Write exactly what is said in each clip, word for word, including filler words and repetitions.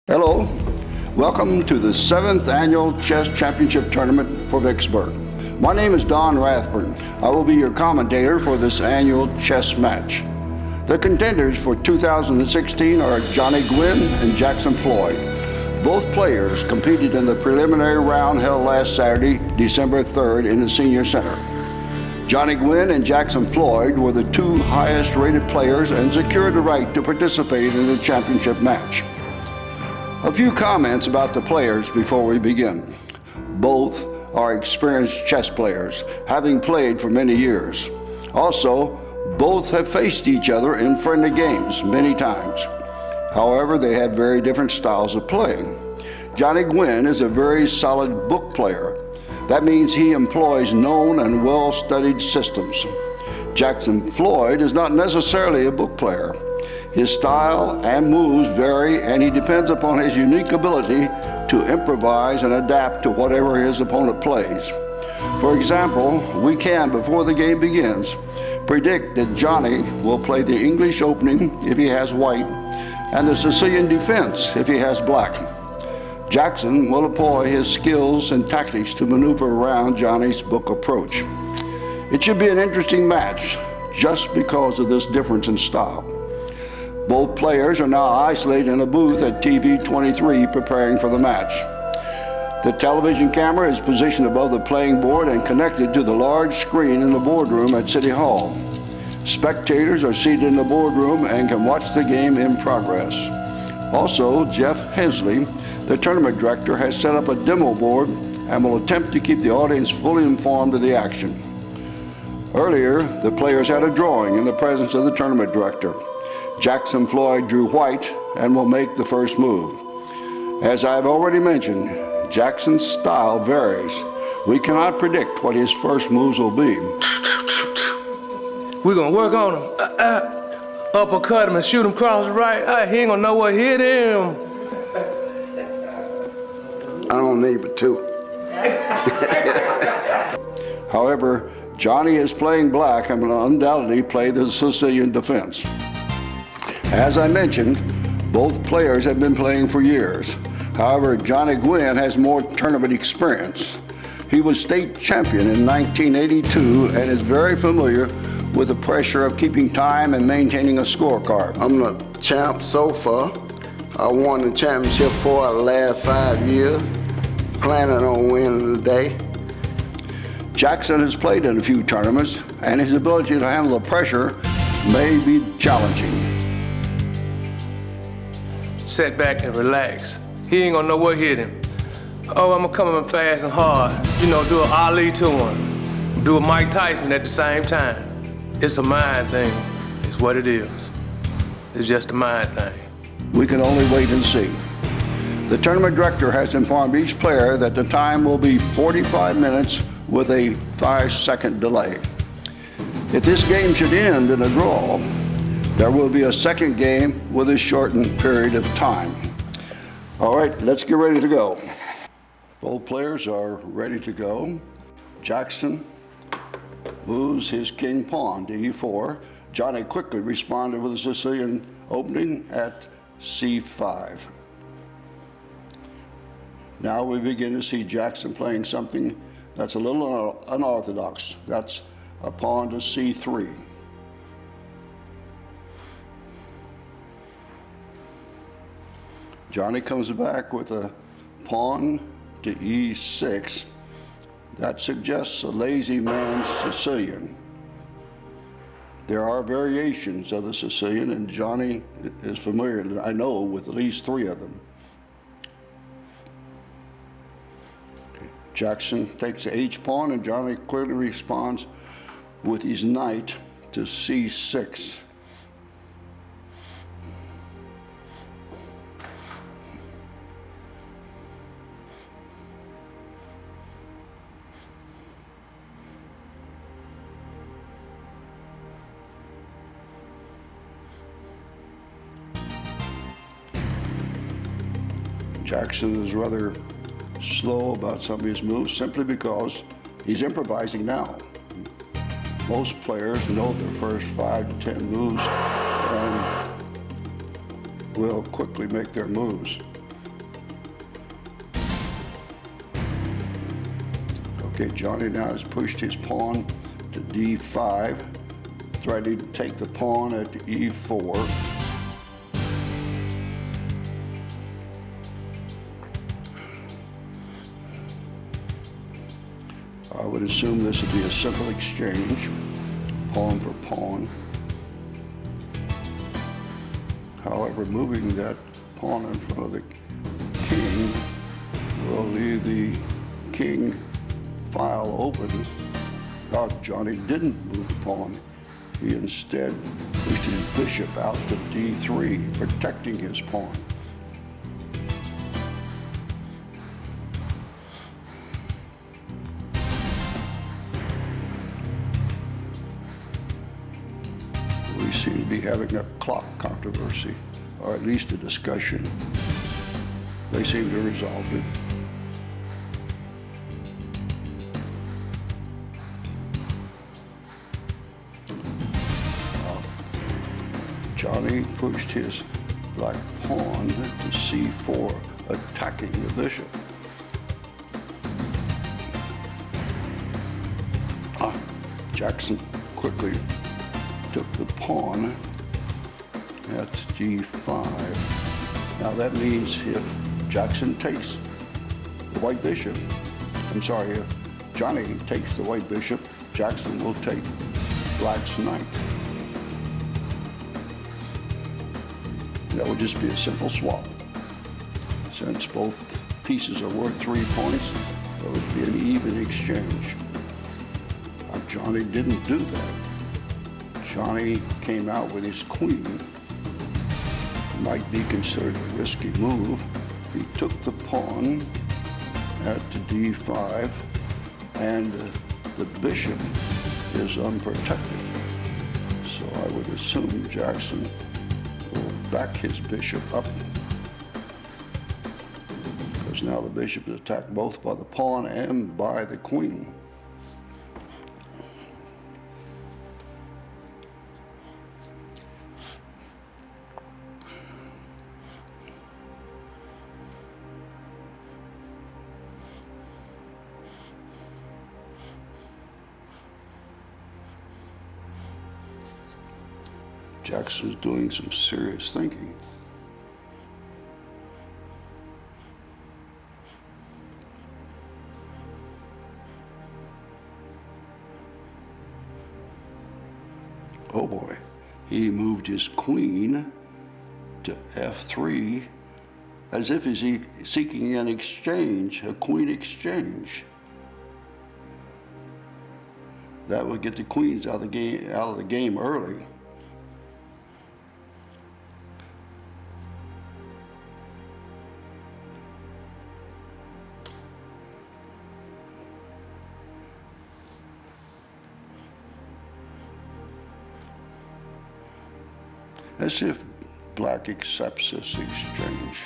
Hello, welcome to the seventh Annual Chess Championship Tournament for Vicksburg. My name is Don Rathburn. I will be your commentator for this annual chess match. The contenders for two thousand sixteen are Johnny Guinn and Jackson Floyd. Both players competed in the preliminary round held last Saturday, December third in the Senior Center. Johnny Guinn and Jackson Floyd were the two highest rated players and secured the right to participate in the championship match. A few comments about the players before we begin. Both are experienced chess players, having played for many years. Also, both have faced each other in friendly games many times. However, they have very different styles of playing. Johnny Guinn is a very solid book player. That means he employs known and well-studied systems. Jackson Floyd is not necessarily a book player. His style and moves vary, and he depends upon his unique ability to improvise and adapt to whatever his opponent plays. For example, we can, before the game begins, predict that Johnny will play the English opening if he has white, and the Sicilian defense if he has black. Jackson will employ his skills and tactics to maneuver around Johnny's book approach. It should be an interesting match just because of this difference in style. Both players are now isolated in a booth at T V twenty-three preparing for the match. The television camera is positioned above the playing board and connected to the large screen in the boardroom at City Hall. Spectators are seated in the boardroom and can watch the game in progress. Also, Jeff Hensley, the tournament director, has set up a demo board and will attempt to keep the audience fully informed of the action. Earlier, the players had a drawing in the presence of the tournament director. Jackson Floyd drew white and will make the first move. As I've already mentioned, Jackson's style varies. We cannot predict what his first moves will be. We're gonna work on him. Uh, uh, uppercut him and shoot him across the right. Uh, he ain't gonna know what hit him. I don't need but two. However, Johnny is playing black and will undoubtedly play the Sicilian defense. As I mentioned, both players have been playing for years. However, Johnny Guinn has more tournament experience. He was state champion in nineteen eighty-two and is very familiar with the pressure of keeping time and maintaining a scorecard. I'm the champ so far. I won the championship four out of the last five years. Planning on winning today. Jackson has played in a few tournaments, and his ability to handle the pressure may be challenging. Sit back and relax. He ain't gonna know what hit him. Oh, I'm gonna come in fast and hard. You know, do an Ali to him. Do a Mike Tyson at the same time. It's a mind thing. It's what it is. It's just a mind thing. We can only wait and see. The tournament director has informed each player that the time will be forty-five minutes with a five-second delay. If this game should end in a draw, there will be a second game with a shortened period of time. All right, let's get ready to go. Both players are ready to go. Jackson moves his king pawn to e four. Johnny quickly responded with a Sicilian opening at c five. Now we begin to see Jackson playing something that's a little unorthodox. That's a pawn to c three. Johnny comes back with a pawn to e six. That suggests a lazy man's Sicilian. There are variations of the Sicilian, and Johnny is familiar, I know, with at least three of them. Jackson takes the h pawn, and Johnny quickly responds with his knight to c six. Jackson is rather slow about some of his moves simply because he's improvising now. Most players know their first five to ten moves and will quickly make their moves. Okay, Johnny now has pushed his pawn to d five. He's ready to take the pawn at e four. I would assume this would be a simple exchange, pawn for pawn. However, moving that pawn in front of the king will leave the king file open. Oh, Johnny didn't move the pawn. He instead pushed his bishop out to d three, protecting his pawn. We seem to be having a clock controversy, or at least a discussion. They seem to resolve it. Uh, Johnny pushed his black pawn to c four, attacking the bishop. Ah, Jackson quickly took the pawn at d five. Now that means if Jackson takes the white bishop, I'm sorry, if Johnny takes the white bishop, Jackson will take black's knight. That would just be a simple swap. Since both pieces are worth three points, that would be an even exchange. Now, Johnny didn't do that. Johnny came out with his queen. Might be considered a risky move. He took the pawn at d five, and uh, the bishop is unprotected. So I would assume Jackson will back his bishop up, because now the bishop is attacked both by the pawn and by the queen. Jackson's doing some serious thinking. Oh boy, he moved his queen to f three as if he's seeking an exchange, a queen exchange. That would get the queens out of the game, out of the game early. As if black accepts this exchange.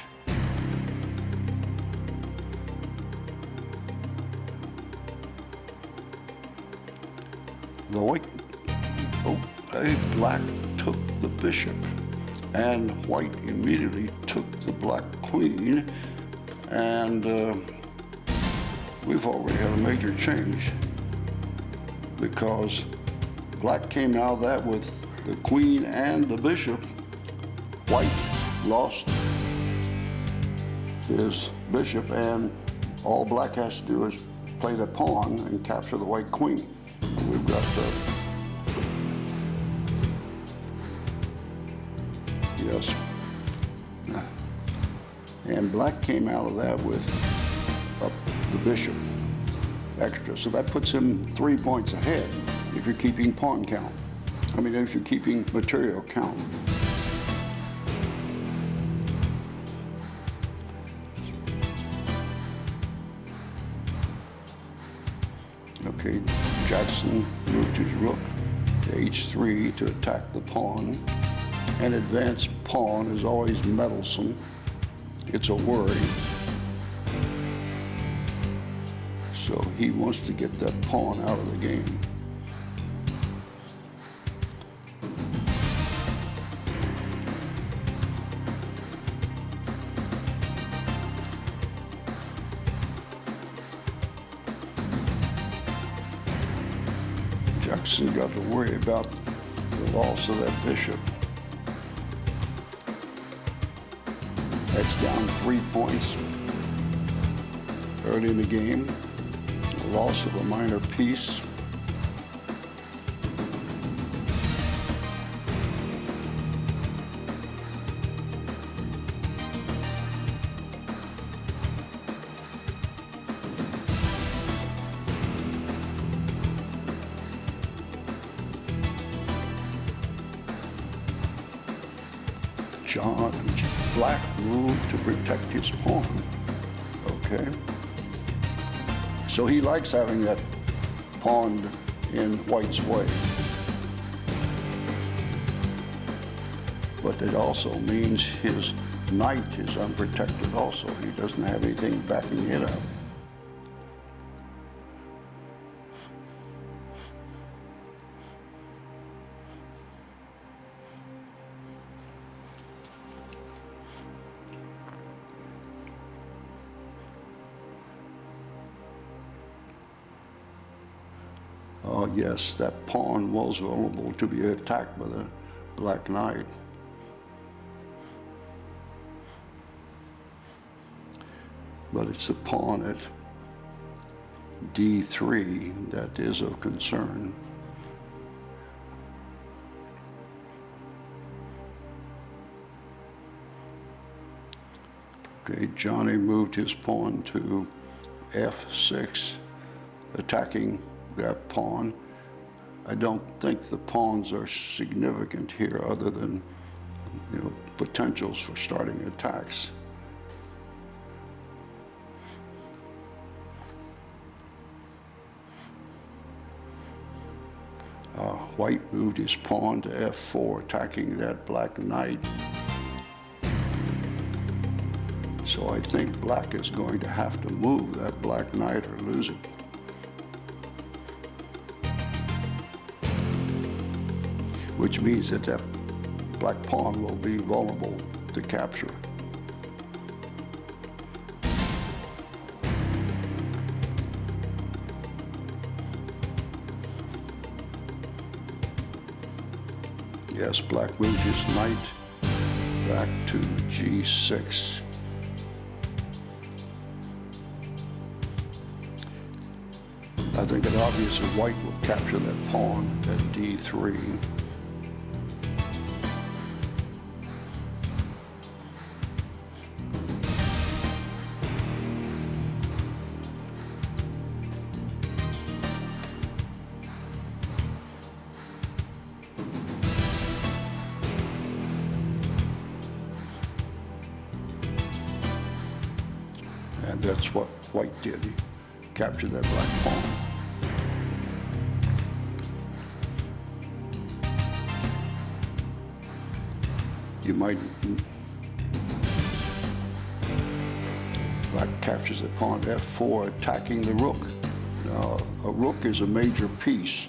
The white, oh, hey, black took the bishop, and white immediately took the black queen, and uh, we've already had a major change, because black came out of that with the queen and the bishop. White lost his bishop, and all black has to do is play the pawn and capture the white queen. And we've got the, yes. And black came out of that with up the bishop extra. So that puts him three points ahead if you're keeping pawn count. I mean, if you're keeping material count. Okay, Jackson moved his rook to h three to attack the pawn. An advanced pawn is always meddlesome. It's a worry. So he wants to get that pawn out of the game. Jackson got to worry about the loss of that bishop. That's down three points early in the game. The loss of a minor piece. John, Black moved to protect his pawn, okay? So he likes having that pawn in White's way. But it also means his knight is unprotected also. He doesn't have anything backing it up. Oh yes, that pawn was vulnerable to be attacked by the Black Knight. But it's the pawn at D three that is of concern. Okay, Johnny moved his pawn to F six, attacking that pawn. I don't think the pawns are significant here other than, you know, potentials for starting attacks. Uh, White moved his pawn to F four, attacking that Black Knight. So I think Black is going to have to move that Black Knight or lose it. Which means that that black pawn will be vulnerable to capture. Yes, Black moved his knight back to G six. I think it obvious that White will capture that pawn at D three. And that's what White did. He captured that black pawn. You might, Black captures the pawn at F four, attacking the rook. Now, a rook is a major piece.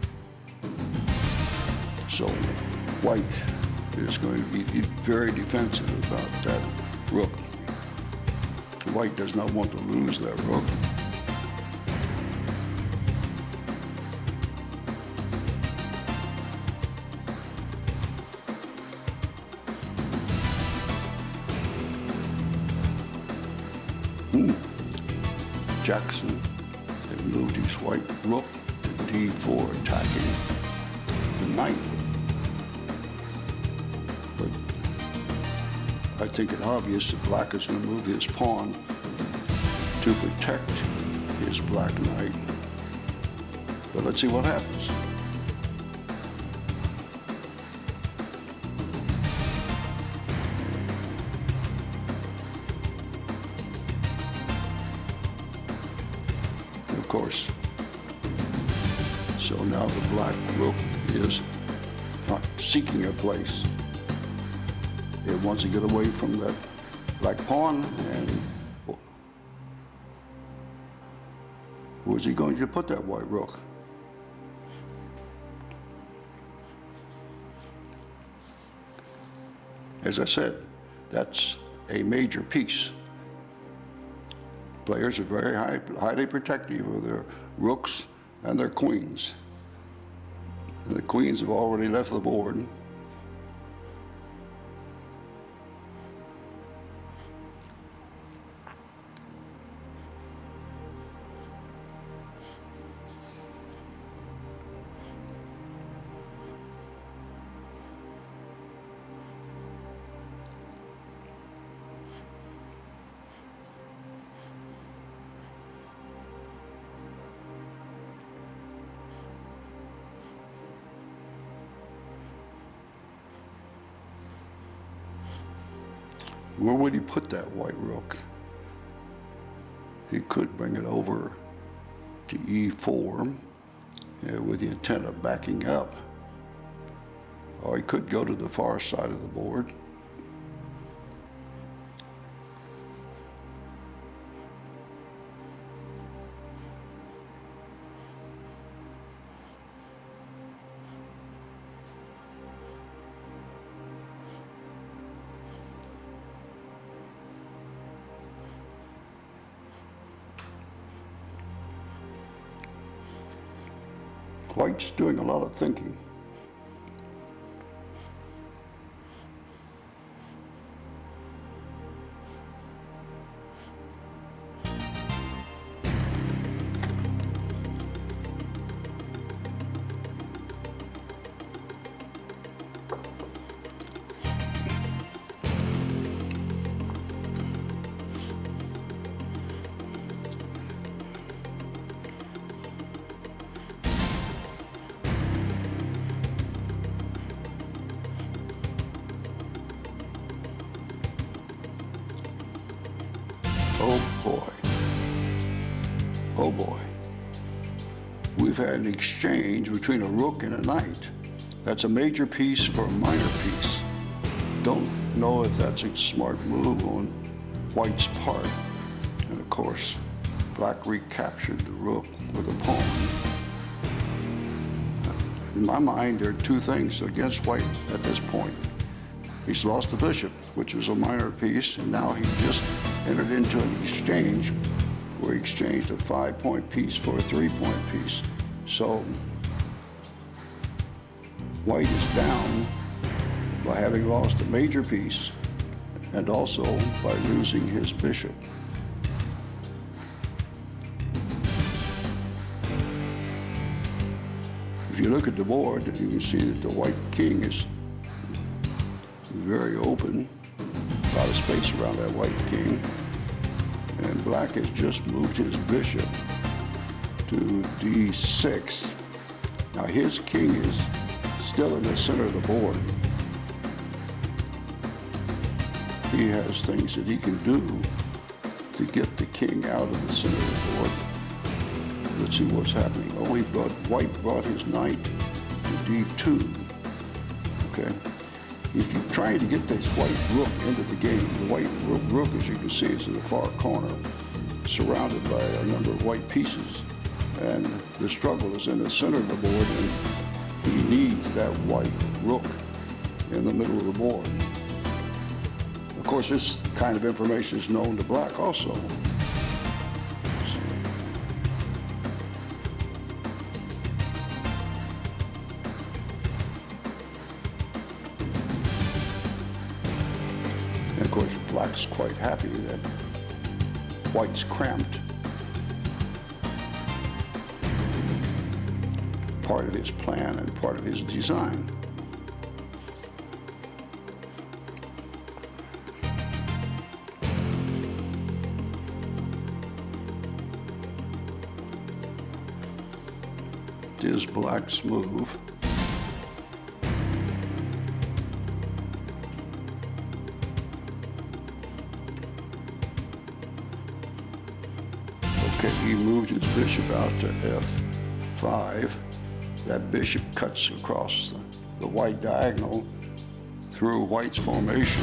So White is going to be very defensive about that rook. White does not want to lose that rook. Hmm. Jackson had moved his white rook to D four, attacking the knight. But I think it's obvious that Black is going to move his pawn to protect his black knight. But let's see what happens. Of course. So now the black rook is not seeking a place. It wants to get away from that black pawn, and where's he going to put that white rook? As I said, that's a major piece. Players are very high, highly protective of their rooks and their queens. The queens have already left the board. Where would he put that white rook? He could bring it over to e four uh, with the intent of backing up. Or he could go to the far side of the board. White's doing a lot of thinking. Oh boy, oh boy. We've had an exchange between a rook and a knight. That's a major piece for a minor piece. Don't know if that's a smart move on White's part. And of course, Black recaptured the rook with a pawn. In my mind, there are two things against White at this point. He's lost the bishop, which was a minor piece, and now he just entered into an exchange where he exchanged a five-point piece for a three-point piece. So White is down by having lost a major piece and also by losing his bishop. If you look at the board, you can see that the white king is very open. A lot of space around that white king. And black has just moved his bishop to d six. Now his king is still in the center of the board. He has things that he can do to get the king out of the center of the board. Let's see what's happening. Oh, he brought, white brought his knight to d two. Okay. He's trying to get this white rook into the game. The white rook, as you can see, is in the far corner, surrounded by a number of white pieces. And the struggle is in the center of the board, and he needs that white rook in the middle of the board. Of course, this kind of information is known to black also. And of course, black's quite happy that white's cramped. Part of his plan and part of his design. It is black's move. Okay, he moved his bishop out to f five. That bishop cuts across the, the white diagonal through white's formation.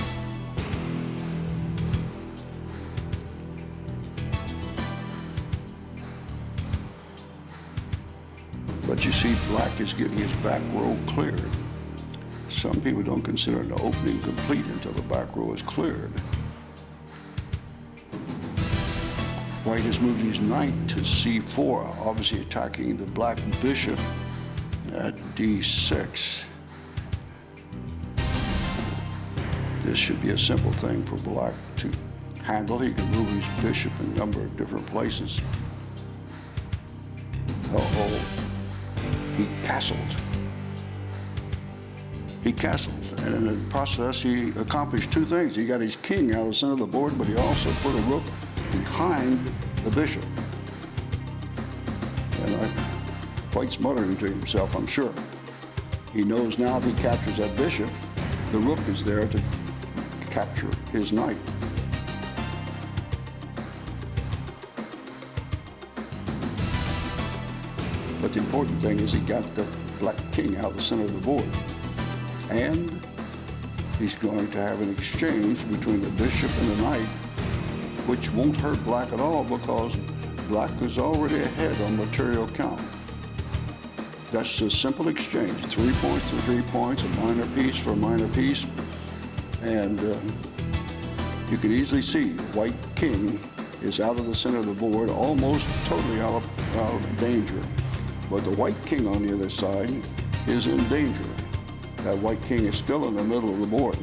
But you see, black is getting his back row cleared. Some people don't consider an opening complete until the back row is cleared. White has moved his knight to c four, obviously attacking the black bishop. at d six. This should be a simple thing for black to handle. He can move his bishop in a number of different places. Uh-oh, he castled. He castled, and in the process, he accomplished two things. He got his king out of the center of the board, but he also put a rook behind the bishop. And I, White's muttering to himself, I'm sure. He knows now if he captures that bishop, the rook is there to capture his knight. But the important thing is he got the black king out of the center of the board. And he's going to have an exchange between the bishop and the knight, which won't hurt black at all because black is already ahead on material count. That's a simple exchange. Three points to three points, a minor piece for a minor piece. And uh, you can easily see white king is out of the center of the board, almost totally out of, out of danger. But the white king on the other side is in danger. That white king is still in the middle of the board.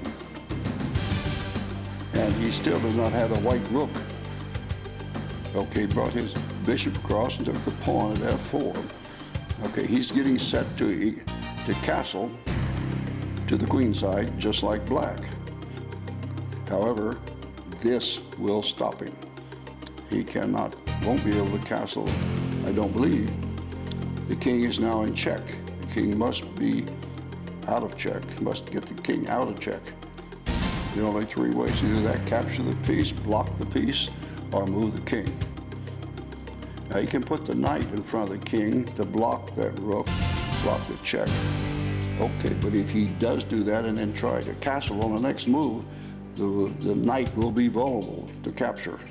And he still does not have a white rook. Okay, brought his bishop across and took the pawn at f four. Okay, he's getting set to, to castle to the queen side, just like black. However, this will stop him. He cannot, won't be able to castle, I don't believe. The king is now in check. The king must be out of check, must get the king out of check. The only three ways to do that: capture the piece, block the piece, or move the king. Now you can put the knight in front of the king to block that rook, block the check. Okay, but if he does do that and then try to castle on the next move, the, the knight will be vulnerable to capture.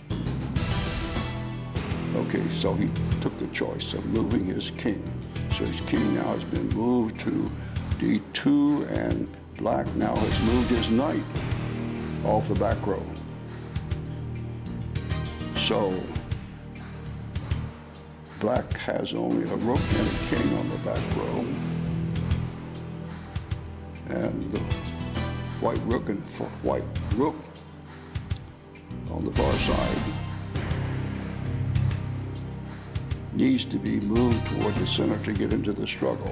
Okay, so he took the choice of moving his king. So his king now has been moved to d two, and black now has moved his knight off the back row. So black has only a rook and a king on the back row, and the white rook and white rook on the far side needs to be moved toward the center to get into the struggle.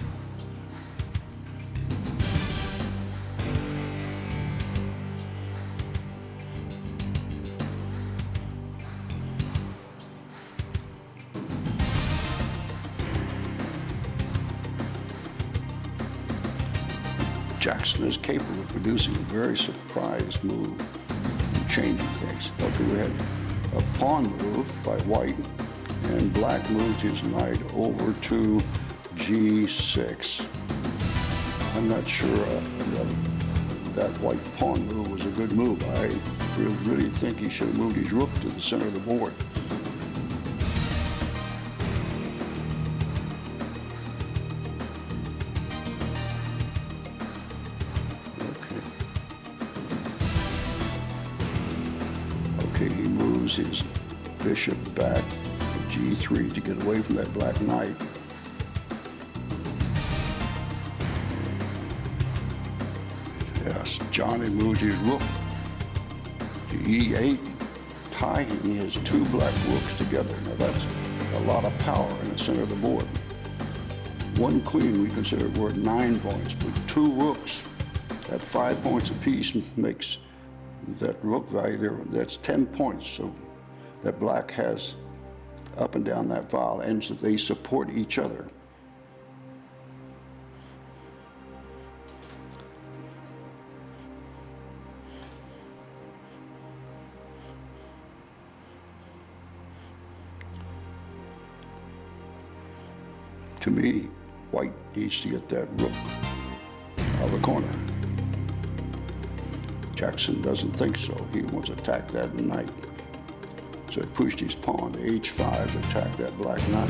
Jackson is capable of producing a very surprise move and changing things. Okay, we had a pawn move by white, and black moved his knight over to g six. I'm not sure uh, that, that white pawn move was a good move. I really, really think he should have moved his rook to the center of the board. Okay, he moves his bishop back to g three to get away from that black knight. Yes, Johnny moved his rook to e eight, tying his two black rooks together. Now that's a lot of power in the center of the board. One queen we consider worth nine points, but two rooks at five points apiece makes that rook value there, that's ten points. So that black has up and down that file, and so they support each other. To me, white needs to get that rook out of the corner. Jackson doesn't think so. He wants to attack that knight. So he pushed his pawn to h five to attack that black knight.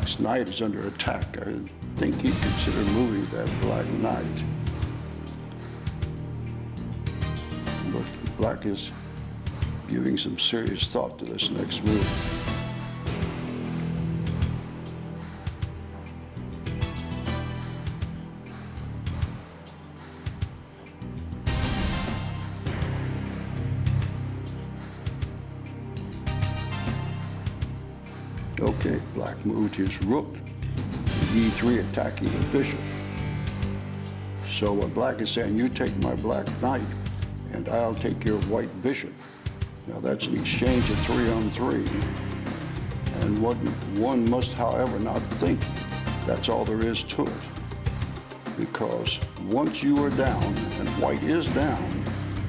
Black's knight is under attack. I think he'd consider moving that black knight. But Black is giving some serious thought to this next move. Okay, Black moved his rook to e three, attacking the bishop. So what Black is saying, you take my black knight, and I'll take your white bishop. Now that's an exchange of three on three. And what one must, however, not think that's all there is to it. Because once you are down, and white is down,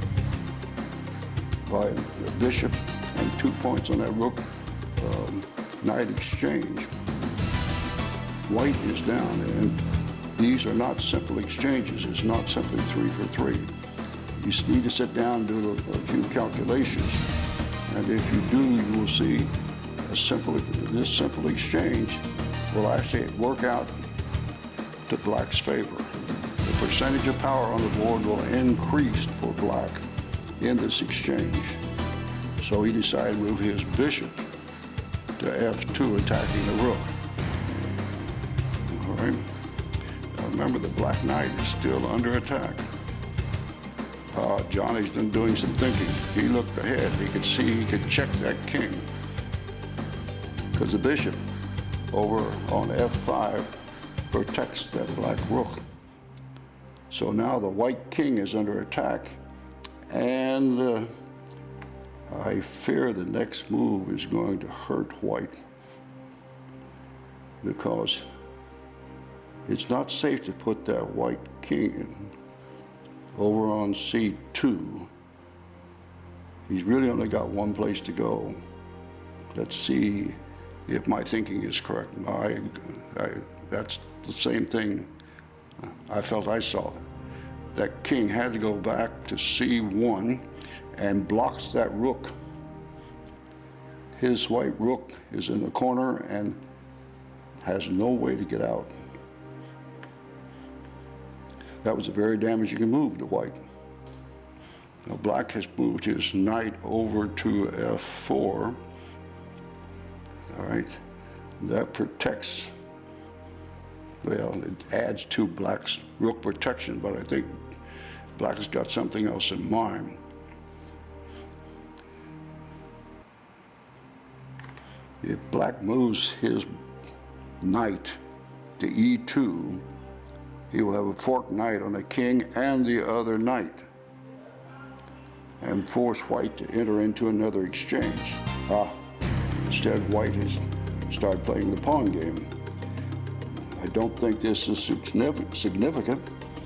by the bishop and two points on that rook, um, knight exchange, white is down, and these are not simple exchanges. It's not simply three for three. You need to sit down and do a, a few calculations, and if you do, you will see a simple, this simple exchange will actually work out to Black's favor. The percentage of power on the board will increase for Black in this exchange. So he decided to move his bishop to f two, attacking the rook. All right. Now remember, the black knight is still under attack. Uh, Johnny's been doing some thinking. He looked ahead. He could see he could check that king, because the bishop over on f five protects that black rook. So now the white king is under attack, and uh, I fear the next move is going to hurt white, because it's not safe to put that white king in over on c two. He's really only got one place to go. Let's see if my thinking is correct. I, I, that's the same thing I felt I saw. That king had to go back to c one and blocks that rook. His white rook is in the corner and has no way to get out. That was a very damaging move to white. Now black has moved his knight over to f four. All right, that protects, well, it adds to black's rook protection, but I think black has got something else in mind. If black moves his knight to e two, he will have a forked knight on the king and the other knight, and force white to enter into another exchange. Ah, instead white has started playing the pawn game. I don't think this is significant,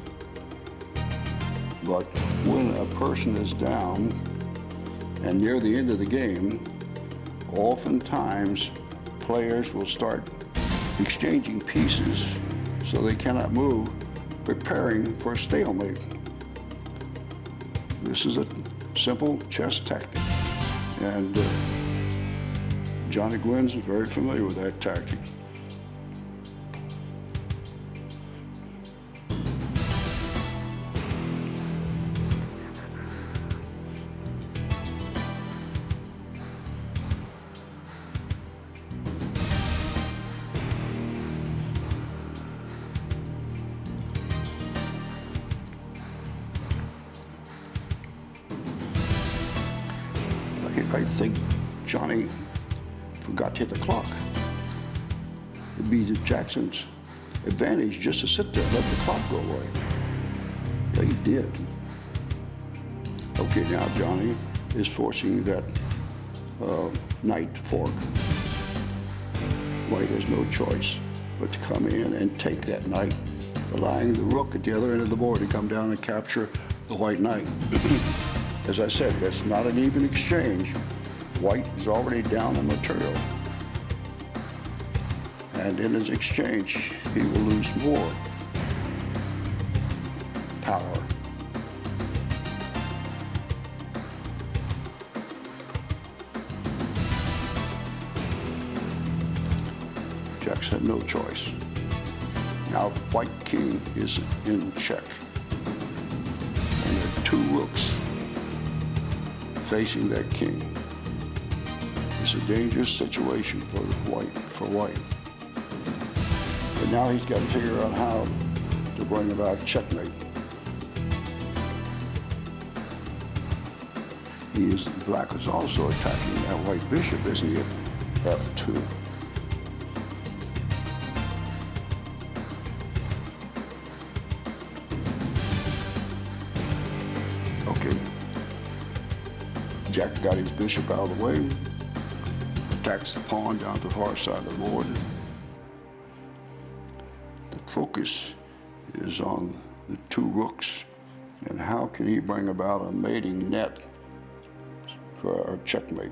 but when a person is down and near the end of the game, oftentimes players will start exchanging pieces so they cannot move, preparing for a stalemate. This is a simple chess tactic, and uh, Johnny Guinn is very familiar with that tactic. I think Johnny forgot to hit the clock. It'd be to Jackson's advantage just to sit there and let the clock go away. Yeah, he did. Okay, now Johnny is forcing that uh, knight to fork. White has no choice but to come in and take that knight, allowing the rook at the other end of the board to come down and capture the white knight. As I said, that's not an even exchange. White is already down in material. And in his exchange, he will lose more power. Blacks had no choice. Now White King is in check. And there are two rooks facing that king. It's a dangerous situation for the white, for white. But now he's got to figure out how to bring about checkmate. He is, Black is also attacking that white bishop, isn't he, at F two. Okay. Jack got his bishop out of the way, attacks the pawn down to the far side of the board. The focus is on the two rooks, and how can he bring about a mating net for our checkmate?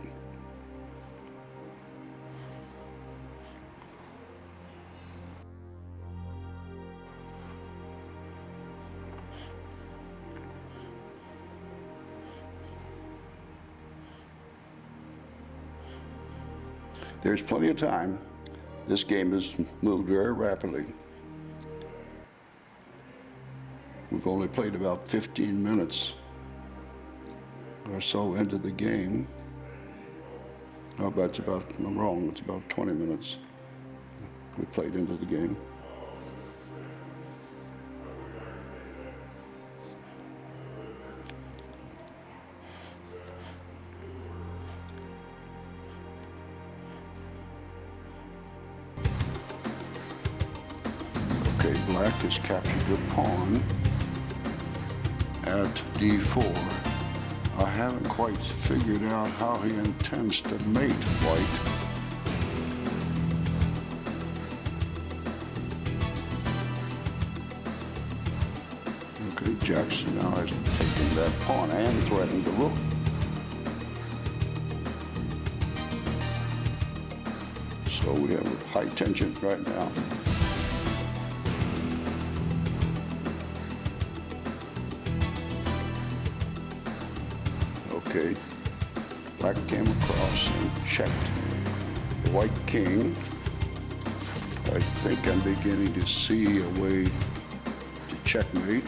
There's plenty of time. This game has moved very rapidly. We've only played about fifteen minutes or so into the game. No, that's about, I'm wrong, it's about twenty minutes we played into the game. Okay, Black has captured the pawn at D four. I haven't quite figured out how he intends to mate White. Okay, Jackson now has taken that pawn and threatened the rook. So we have high tension right now. Okay, Black came across and checked the White King. I think I'm beginning to see a way to checkmate.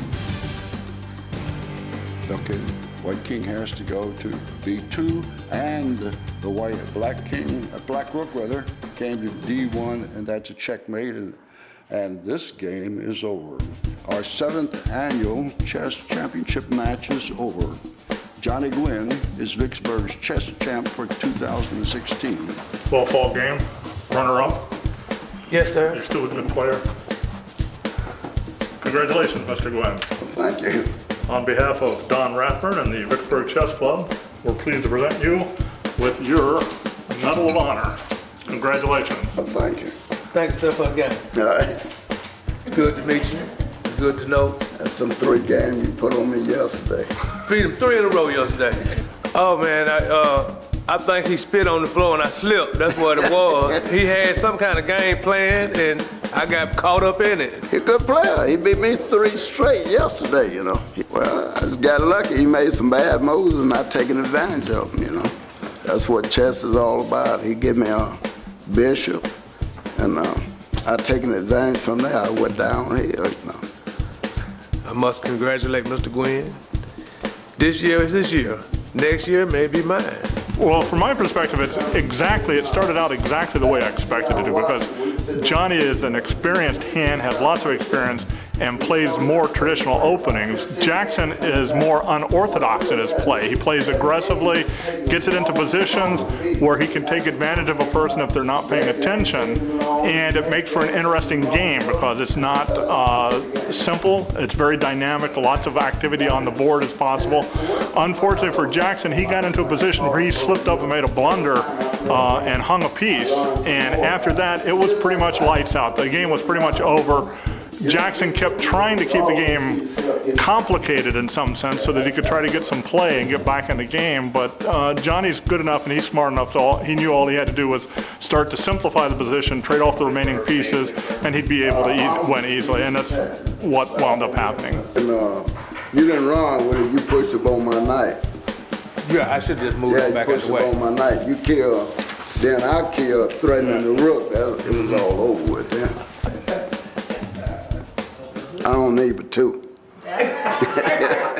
Okay, White King has to go to B two, and the White Black King, uh, Black Rook rather, came to D one, and that's a checkmate, and, and this game is over. Our seventh annual chess championship match is over. Johnny Guinn is Vicksburg's chess champ for two thousand sixteen. Well fought game, runner-up. Yes, sir. You're still a good player. Congratulations, Mister Guinn. Thank you. On behalf of Don Rathburn and the Vicksburg Chess Club, we're pleased to present you with your Medal of Honor. Congratulations. Well, thank you. Thank you, sir, for the game. All right. Good to meet you. Good to know. That's some three games you put on me yesterday. Beat him three in a row yesterday. Oh man, I uh, I think he spit on the floor and I slipped. That's what it was. He had some kind of game planned and I got caught up in it. He's a good player. He beat me three straight yesterday, you know. He, well, I just got lucky. He made some bad moves and not taking advantage of them, you know. That's what chess is all about. He gave me a bishop, and uh, I taken advantage from there. I went downhill, you know. I must congratulate Mister Guinn. This year is this year. Next year may be mine. Well, from my perspective, it's exactly, it started out exactly the way I expected it to, because Johnny is an experienced hand, has lots of experience, and plays more traditional openings. Jackson is more unorthodox in his play. He plays aggressively, gets it into positions where he can take advantage of a person if they're not paying attention, and it makes for an interesting game because it's not uh, simple, it's very dynamic, lots of activity on the board as possible. Unfortunately for Jackson, he got into a position where he slipped up and made a blunder uh, and hung a piece, and after that it was pretty much lights out. The game was pretty much over. Jackson kept trying to keep the game complicated in some sense so that he could try to get some play and get back in the game, but uh, Johnny's good enough and he's smart enough, to all, he knew all he had to do was start to simplify the position, trade off the remaining pieces, and he'd be able to e win easily, and that's what wound up happening. And, uh, you didn't run with it, you pushed up on my knight. Yeah, I should just move yeah, it back out the way. Yeah, you pushed up on my knight. You killed Then I killed threatening the rook. That, it was all over with then. I don't need but two.